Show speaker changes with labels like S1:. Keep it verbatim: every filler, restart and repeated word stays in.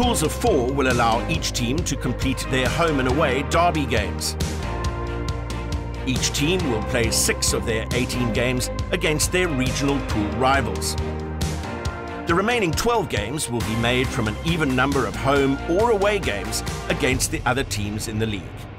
S1: Pools of four will allow each team to complete their home and away derby games. Each team will play six of their eighteen games against their regional pool rivals. The remaining twelve games will be made from an even number of home or away games against the other teams in the league.